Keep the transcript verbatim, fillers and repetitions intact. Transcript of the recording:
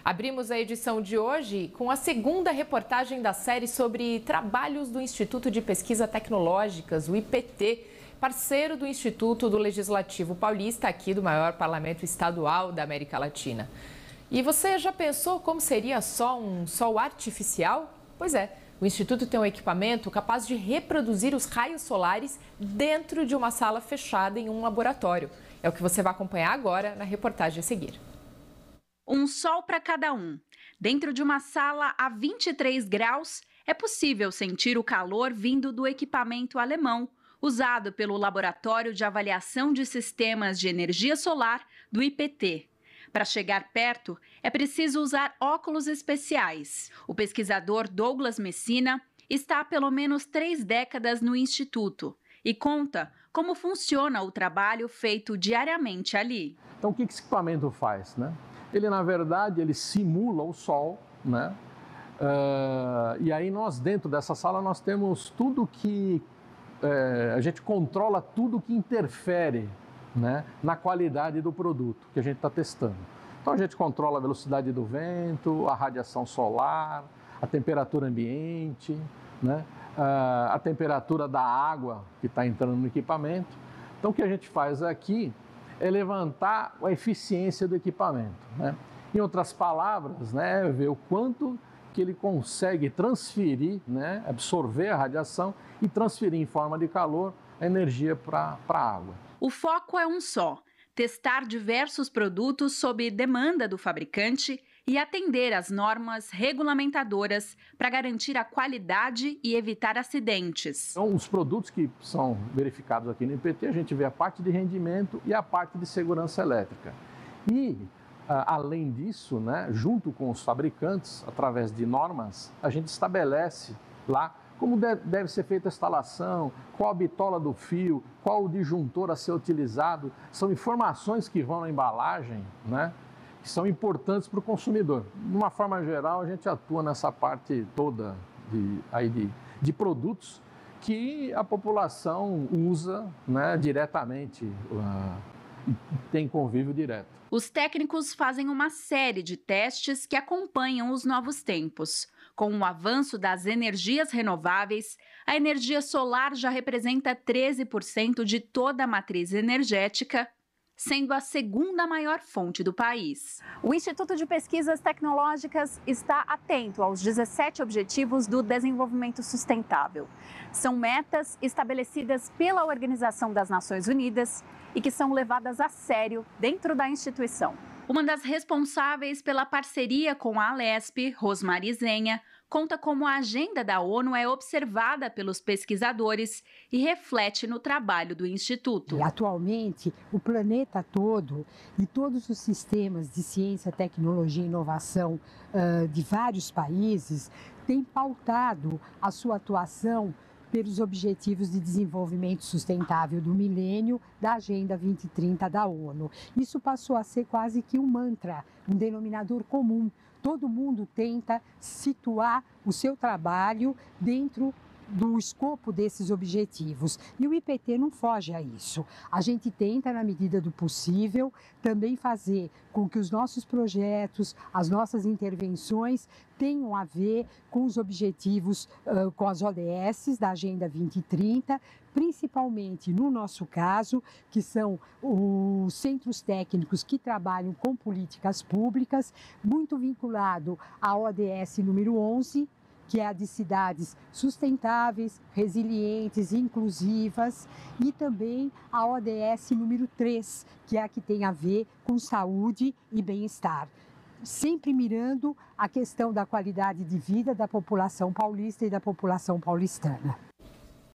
Abrimos a edição de hoje com a segunda reportagem da série sobre trabalhos do Instituto de Pesquisas Tecnológicas, o I P T, parceiro do Instituto do Legislativo Paulista, aqui do maior parlamento estadual da América Latina. E você já pensou como seria só um sol artificial? Pois é, o Instituto tem um equipamento capaz de reproduzir os raios solares dentro de uma sala fechada em um laboratório. É o que você vai acompanhar agora na reportagem a seguir. Um sol para cada um. Dentro de uma sala a vinte e três graus, é possível sentir o calor vindo do equipamento alemão, usado pelo Laboratório de Avaliação de Sistemas de Energia Solar do I P T. Para chegar perto, é preciso usar óculos especiais. O pesquisador Douglas Messina está há pelo menos três décadas no Instituto e conta como funciona o trabalho feito diariamente ali. Então, o que esse equipamento faz, né? Ele, na verdade, ele simula o sol, né? Uh, e aí nós, dentro dessa sala, nós temos tudo que... É, a gente controla tudo que interfere, né, na qualidade do produto que a gente está testando. Então, a gente controla a velocidade do vento, a radiação solar, a temperatura ambiente, né, a, a temperatura da água que está entrando no equipamento. Então, o que a gente faz aqui é levantar a eficiência do equipamento, né? Em outras palavras, né, é ver o quanto que ele consegue transferir, né, absorver a radiação e transferir em forma de calor a energia para a água. O foco é um só: testar diversos produtos sob demanda do fabricante e atender às normas regulamentadoras para garantir a qualidade e evitar acidentes. Então, os produtos que são verificados aqui no I P T, a gente vê a parte de rendimento e a parte de segurança elétrica. E, além disso, né, junto com os fabricantes, através de normas, a gente estabelece lá como deve ser feita a instalação, qual a bitola do fio, qual o disjuntor a ser utilizado. São informações que vão na embalagem, né, que são importantes para o consumidor. De uma forma geral, a gente atua nessa parte toda de, aí de, de produtos que a população usa, né, diretamente, uh, tem convívio direto. Os técnicos fazem uma série de testes que acompanham os novos tempos. Com o avanço das energias renováveis, a energia solar já representa treze por cento de toda a matriz energética, sendo a segunda maior fonte do país. O Instituto de Pesquisas Tecnológicas está atento aos dezessete Objetivos do Desenvolvimento Sustentável. São metas estabelecidas pela Organização das Nações Unidas e que são levadas a sério dentro da instituição. Uma das responsáveis pela parceria com a Alesp, Rosmary Zenha, conta como a agenda da ONU é observada pelos pesquisadores e reflete no trabalho do Instituto. E, atualmente, o planeta todo e todos os sistemas de ciência, tecnologia e inovação uh, de vários países têm pautado a sua atuação pelos Objetivos de Desenvolvimento Sustentável do Milênio da Agenda vinte e trinta da ONU. Isso passou a ser quase que um mantra, um denominador comum. Todo mundo tenta situar o seu trabalho dentro do escopo desses objetivos. E o I P T não foge a isso. A gente tenta, na medida do possível, também fazer com que os nossos projetos, as nossas intervenções tenham a ver com os objetivos, uh, com as O D S da Agenda vinte e trinta, principalmente no nosso caso, que são os centros técnicos que trabalham com políticas públicas, muito vinculado à O D S número onze, que é a de cidades sustentáveis, resilientes, inclusivas, e também a O D S número três, que é a que tem a ver com saúde e bem-estar, sempre mirando a questão da qualidade de vida da população paulista e da população paulistana.